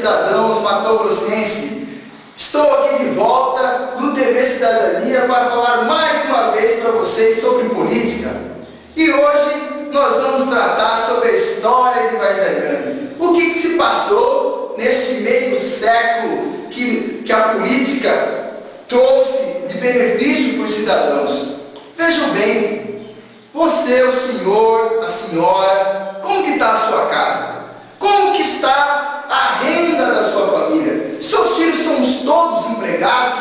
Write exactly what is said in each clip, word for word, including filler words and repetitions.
cidadãos matogrossense. Estou aqui de volta no T V Cidadania para falar mais uma vez para vocês sobre política. E hoje nós vamos tratar sobre a história de Várzea Grande. O que, que se passou neste meio século que, que a política trouxe de benefício para os cidadãos. Vejam bem, você, o senhor, a senhora, como que está a sua casa? Como que está a renda da sua família? Seus filhos estão todos empregados?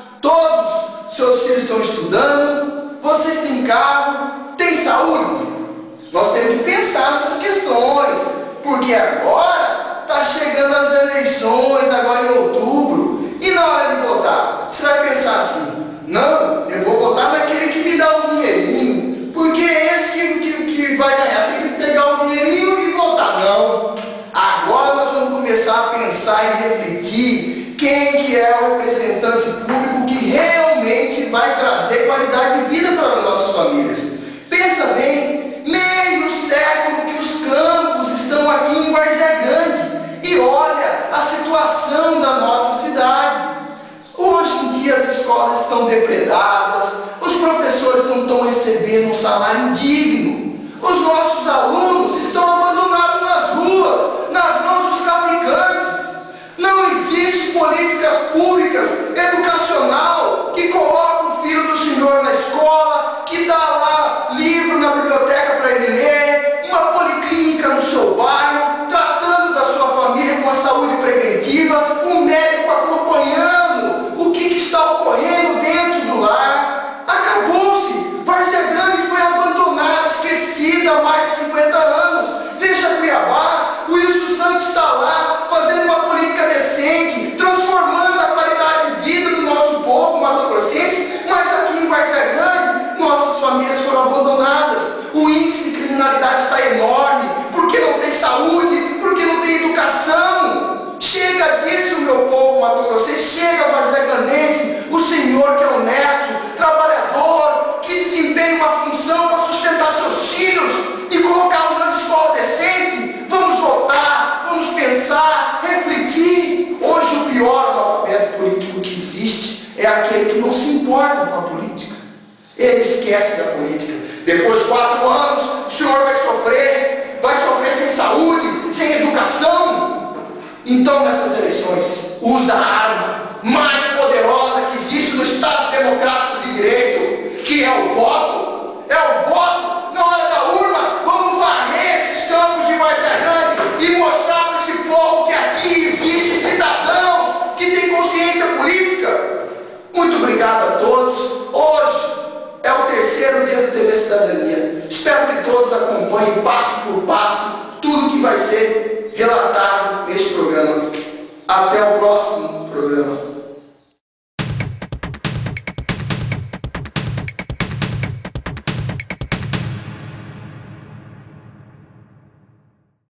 Todos seus filhos estão estudando? Vocês têm carro? Têm saúde? Nós temos que pensar nessas questões, porque agora está chegando as eleições, agora em outubro, e na hora de votar, você vai pensar assim: não, eu vou votar naquele que me dá um dinheirinho, porque é esse que, que, que vai ganhar, tem que pegar o dinheirinho e votar. Não, agora nós vamos começar a pensar e refletir quem que é o representante público que realmente vai trazer qualidade de vida para as nossas famílias. Pensa bem, meio século que os campos estão aqui em Várzea Grande, e olha a situação da nossa cidade. Hoje em dia as escolas estão depredadas, os professores não estão recebendo um salário digno, os nossos alunos estão abandonados nas ruas, nas mãos dos traficantes. Não existe políticas públicas, educacional, que coloca o filho do senhor na escola, que dá lá livro na biblioteca para ele ler, uma policlínica no seu bairro, tratando da sua família com a saúde preventiva, um médico acompanhando o que, que está ocorrendo dentro do lar. Acabou-se. Várzea Grande foi abandonada, esquecida há mais de cinquenta anos. Veja Cuiabá, o Wilson Santos está lá, fazendo uma política decente, transformando a qualidade de vida do nosso povo mato-grossense, mas aqui em Várzea Grande, nossas famílias foram abandonadas. O índice de criminalidade está enorme, porque não tem saúde, porque não tem educação. Chega disso, meu povo mato-grossense, chega, várzea-grandense, o senhor que é honesto, trabalhador, que desempenha uma função para sustentar seus filhos e colocá-los nas escolas decentes. Vamos votar, vamos pensar, refletir. Hoje o pior analfabeto político que existe é aquele que não se importa com a política. Ele esquece da política. Depois de quatro anos, o senhor vai sofrer, vai sofrer sem saúde, sem educação. Então, nessas eleições, usa a arma mais poderosa que existe no Estado Democrático de Direito, que é o voto. É o voto. Na hora da urna, vamos varrer esses campos de Várzea Grande e mostrar para esse povo que aqui existe cidadãos que têm consciência política. Muito obrigado a todos. Hoje é o terceiro dia do T V Cidadania. Espero que todos acompanhem. Passem